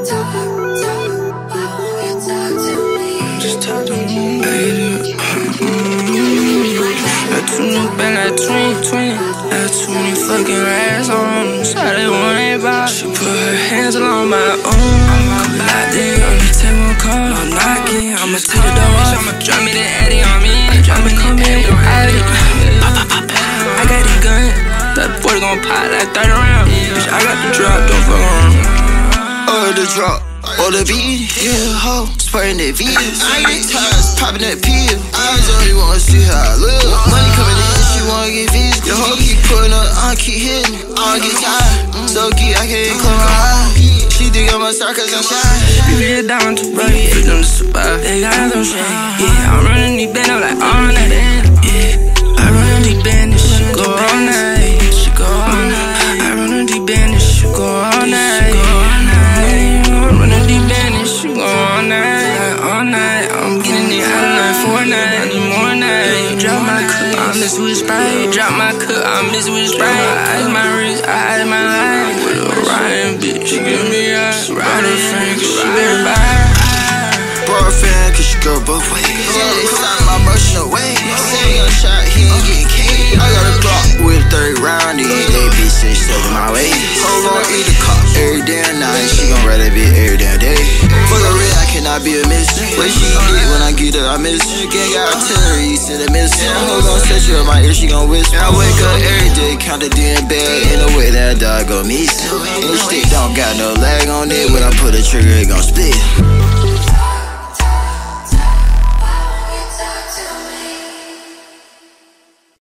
Just talk to me, baby. Got too new band like twin. Got too many fucking rats on. Shawty worry about. She put her hands along my own. I'm locked in on the table call. I'm knocking. I'ma take the door off. I'ma drop me the Addy on me. I'ma come in with Addy. I got the gun. That boy gon' pop like 30 rounds. Bitch, I got the drop. Don't fuck around. Oh, the drop. Or the beat, yeah, ho, spraying that V. I get tired, popping that pill. I only wanna see how I look. Money coming in, she wanna get physical. Your hoe keep pulling up, I keep hitting. I get tired, so geek, I can't close my eyes. She dig on my side cause I'm shy. Baby, it's down to body, for them to survive. They got them shit, yeah. I'm running these band up like all night, yeah. I run these band, this shit go all night. She go all night. I run these band, this shit go all night. I'm getting it out like 4 nights, I need more nights. Drop my cup, I miss with Sprite. Drop my cup, I miss with Sprite. I ice my wrist, I ice my life. With a riding bitch, she give me a riding friend, cause she better buy. Bro, fan, cause she go both ways. Yeah, they stop my motion away. Say a shot, he ain't getting cake. I got a Glock with a 30 round, these they bitch say she in my way. Hold on, eat the cop every damn night. She gon' ride that bitch every damn day. Fuck a red, I cannot be a miss. What she get when I get her, I miss. Gang got artillery, send a miss. Hoe gon' set you in my ear, she gon' whisper. I wake up every day, count the damn bag. In the way that dog go miss. And the stick don't got no lag on it. When I put a trigger, it gon' split.